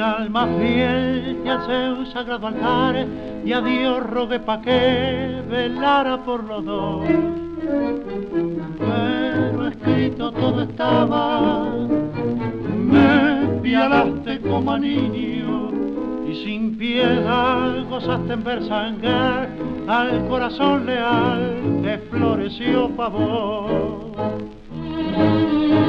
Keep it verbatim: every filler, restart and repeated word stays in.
alma fiel y al seu sagrado altar, y a Dios rogué pa' que velara por los dos. Pero escrito todo estaba, me violaste como a niño, y sin piedad gozaste en ver sangrar al corazón leal que floreció pa' vos.